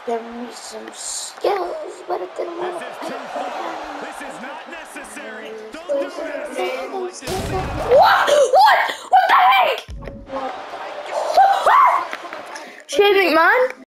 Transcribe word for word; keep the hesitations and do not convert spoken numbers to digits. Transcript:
Give me some skills, but it didn't This want is to. too far. This is not necessary. Don't do this. What? What? What the heck? Shaving man?